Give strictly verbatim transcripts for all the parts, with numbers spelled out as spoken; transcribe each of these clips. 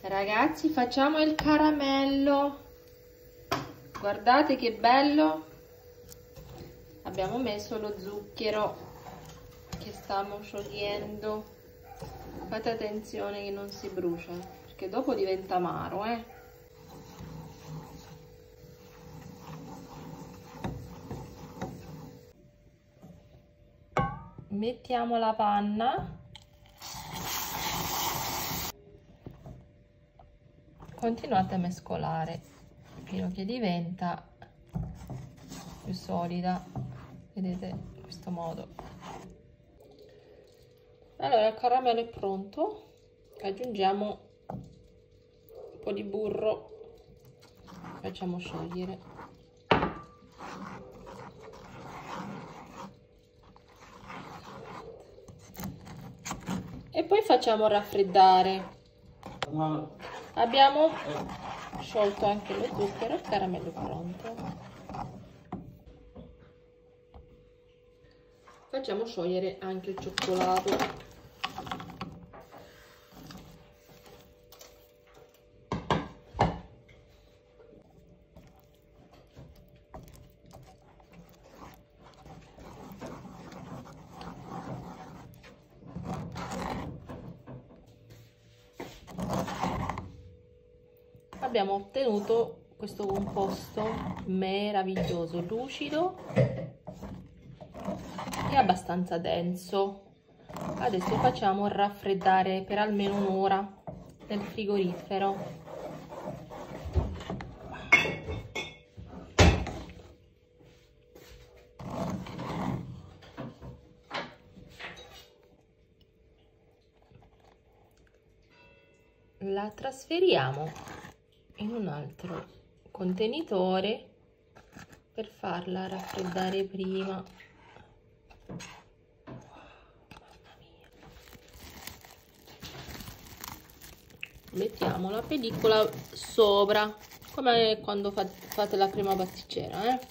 Ragazzi, facciamo il caramello. Guardate che bello. Abbiamo messo lo zucchero che stiamo sciogliendo. Fate attenzione che non si brucia, perché dopo diventa amaro, eh. Mettiamo la panna. Continuate a mescolare fino che diventa più solida, vedete, in questo modo. Allora il caramello è pronto, aggiungiamo un po' di burro, facciamo sciogliere. E poi facciamo raffreddare. Abbiamo sciolto anche lo zucchero, il caramello è pronto. Facciamo sciogliere anche il cioccolato. Abbiamo ottenuto questo composto meraviglioso, lucido e abbastanza denso. Adesso facciamo raffreddare per almeno un'ora nel frigorifero. La trasferiamo in un altro contenitore per farla raffreddare prima. Mamma mia. Mettiamo la pellicola sopra, come quando fate la crema pasticcera, eh?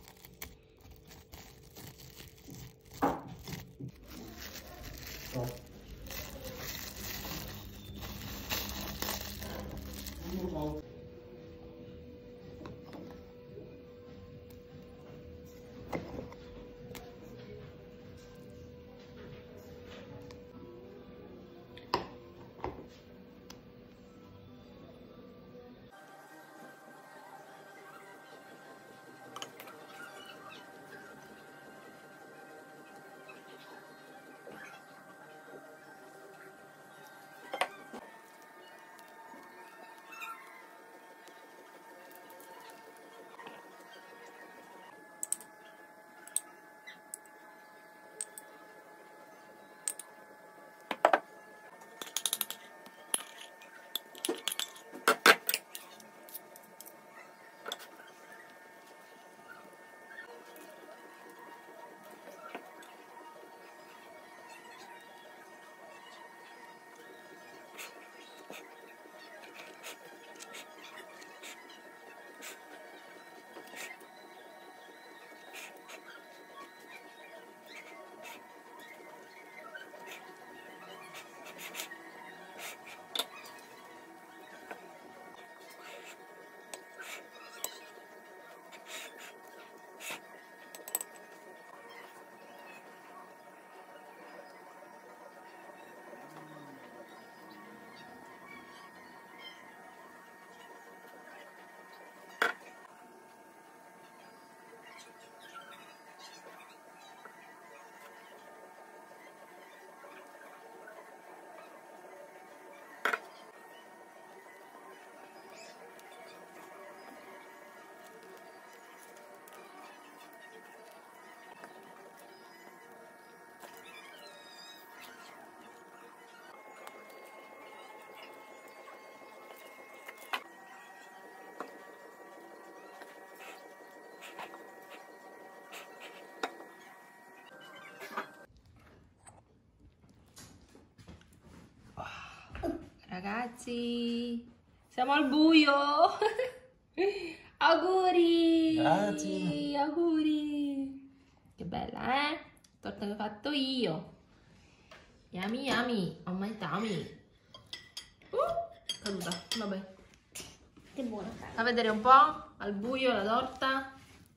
Ragazzi, siamo al buio. Auguri. Grazie. Auguri. Che bella, eh? Torta che ho fatto io. Yummy, yummy. Oh my tummy. Uh, caduta, vabbè. Che buona. Fa vedere un po' al buio la torta.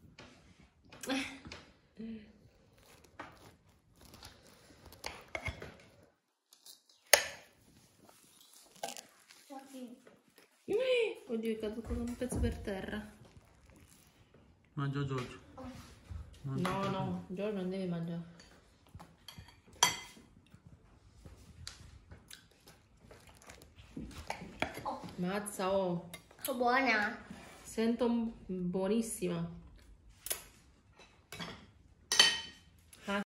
Oddio, è caduto un pezzo per terra. Mangia Giorgio. Mangia No, Giorgio. no, Giorgio non devi mangiare. Mazza, oh. Che buona. Sento un- buonissima.